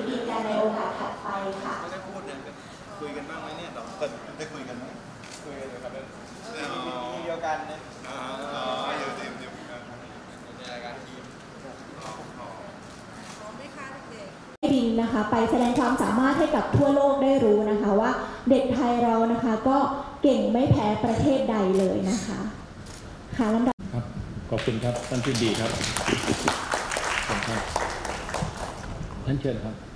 กิจกันในโอกาสถัดไปค่ะไม่ได้พูดเนี่ยคุยกันบ้างไหมเนี่ยเราได้คุยกันไหมคุยกันเลยครับทีเดียวกันนะอยู่ทีมเดียวกันในรายการทีมบินนะคะไปแสดงความสามารถให้กับทั่วโลกได้รู้นะคะว่าเด็กไทยเรานะคะก็เก่งไม่แพ้ประเทศใดเลยนะคะค่ะลำดับครับขอบคุณครับท่านผู้ดีครับท่านเชิญครับ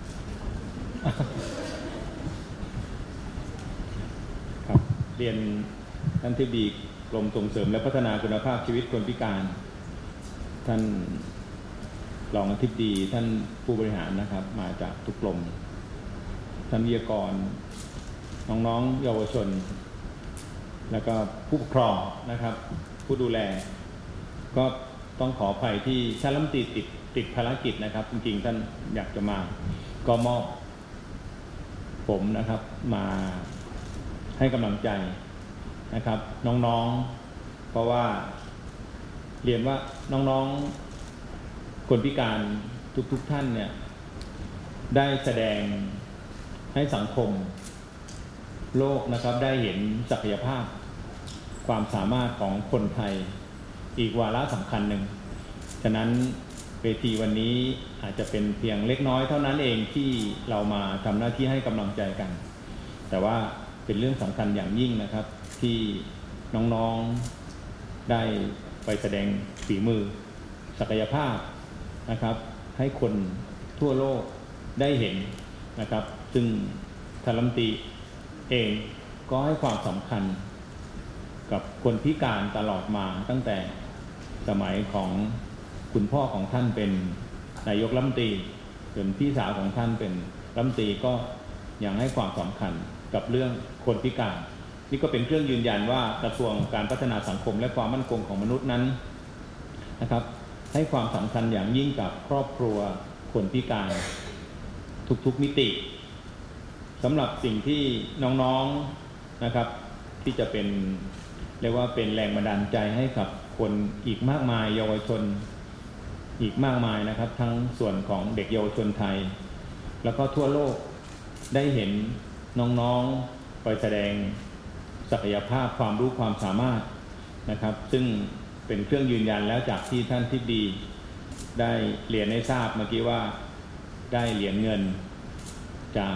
ครับเรียนท่านที่ดีกรมส่งเสริมและพัฒนาคุณภาพชีวิตคนพิการท่านรองอธิบดีท่านผู้บริหารนะครับมาจากทุกกรมท่านวิทยากรน้องๆเยาวชนแล้วก็ผู้ปกครองนะครับผู้ดูแลก็ต้องขออภัยที่ท่านรัฐมนตรีติดภารกิจนะครับจริงๆท่านอยากจะมาก็มอบผมนะครับมาให้กำลังใจนะครับน้องๆเพราะว่าเรียนว่าน้องๆคนพิการทุกท่านเนี่ยได้แสดงให้สังคมโลกนะครับได้เห็นศักยภาพความสามารถของคนไทยอีกวาระสำคัญหนึ่งฉะนั้นเวทีวันนี้อาจจะเป็นเพียงเล็กน้อยเท่านั้นเองที่เรามาทำหน้าที่ให้กำลังใจกันแต่ว่าเป็นเรื่องสำคัญอย่างยิ่งนะครับที่น้องๆได้ไปแสดงฝีมือศักยภาพนะครับให้คนทั่วโลกได้เห็นนะครับซึ่งท่านรัฐมนตรีเองก็ให้ความสำคัญกับคนพิการตลอดมาตั้งแต่สมัยของคุณพ่อของท่านเป็นนายกรัฐมนตรีจนพี่สาวของท่านเป็นรัฐมนตรีก็ยังให้ความสำคัญกับเรื่องคนพิการนี่ก็เป็นเครื่องยืนยันว่ากระทรวงการพัฒนาสังคมและความมั่นคงของมนุษย์นั้นนะครับให้ความสำคัญอย่างยิ่งกับครอบครัวคนพิการทุกๆมิติสำหรับสิ่งที่น้องๆนะครับที่จะเป็นเรียกว่าเป็นแรงบันดาลใจให้กับคนอีกมากมายเยาวชนอีกมากมายนะครับทั้งส่วนของเด็กเยาวชนไทยแล้วก็ทั่วโลกได้เห็นน้องๆไปแสดงศักยภาพความรู้ความสามารถนะครับซึ่งเป็นเครื่องยืนยันแล้วจากที่ท่านทิบดีได้เรียนให้ทราบเมื่อกี้ว่าได้เหรียญเงินจาก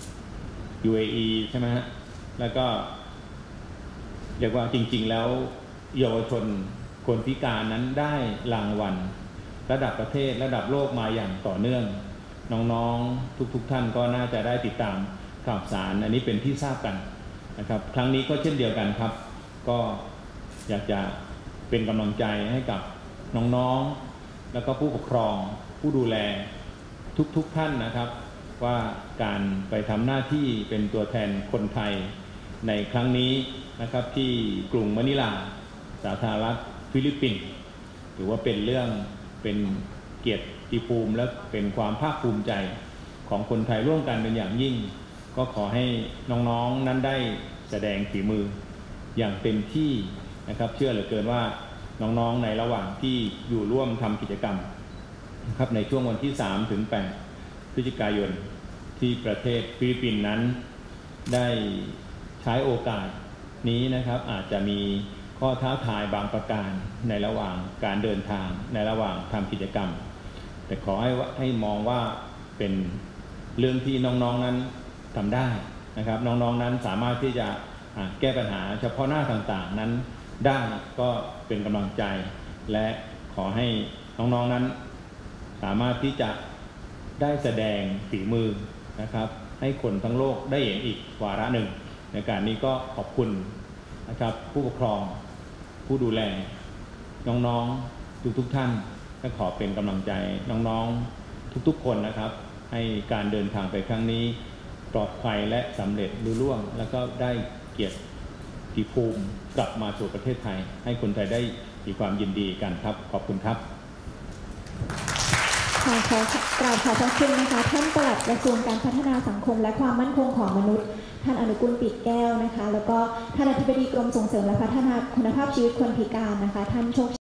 UAE ใช่ไหมฮะแล้วก็เรียกว่าจริงๆแล้วเยาวชนคนพิการนั้นได้รางวัลระดับประเทศระดับโลกมาอย่างต่อเนื่องน้องๆทุกท่านก็น่าจะได้ติดตามข่าวสารอันนี้เป็นที่ทราบกันนะครับครั้งนี้ก็เช่นเดียวกันครับก็อยากจะเป็นกำลังใจให้กับน้องๆแล้วก็ผู้ปกครองผู้ดูแลทุกท่านนะครับว่าการไปทำหน้าที่เป็นตัวแทนคนไทยในครั้งนี้นะครับที่กรุงมะนิลาสาธารณรัฐฟิลิปปินส์ถือว่าเป็นเรื่องเป็นเกียรติภูมิและเป็นความภาคภูมิใจของคนไทยร่วมกันเป็นอย่างยิ่งก็ขอให้น้องๆนั้นได้แสดงฝีมืออย่างเต็มที่นะครับเชื่อเหลือเกินว่าน้องๆในระหว่างที่อยู่ร่วมทำกิจกรรมนะครับในช่วงวันที่3 ถึง 8 พฤศจิกายนที่ประเทศฟิลิปปินส์นั้นได้ใช้โอกาสนี้นะครับอาจจะมีข้อท้าทายบางประการในระหว่างการเดินทางในระหว่างทำกิจกรรมแต่ขอให้มองว่าเป็นเรื่องที่น้องๆนั้นทำได้นะครับน้องๆนั้นสามารถที่จะแก้ปัญหาเฉพาะหน้าต่างๆนั้นได้ก็เป็นกำลังใจและขอให้น้องๆนั้นสามารถที่จะได้แสดงฝีมือนะครับให้คนทั้งโลกได้เห็นอีกวาระหนึ่งในการนี้ก็ขอบคุณนะครับผู้ปกครองผู้ดูแลน้องๆทุกท่านและขอเป็นกำลังใจน้องๆทุกคนนะครับให้การเดินทางไปครั้งนี้ปลอดภัยและสำเร็จลุล่วงแล้วก็ได้เกียรติภูมิกลับมาสู่ประเทศไทยให้คนไทยได้มีความยินดีกันครับขอบคุณครับขอกราบขอบพระคุณนะคะท่านปลัดกระทรวงการพัฒนาสังคมและความมั่นคงของมนุษย์ท่านอนุกูลปิดแก้วนะคะแล้วก็ท่านอธิบดีกรมส่งเสริมและพัฒนาคุณภาพชีวิตคนพิการนะคะท่านโชค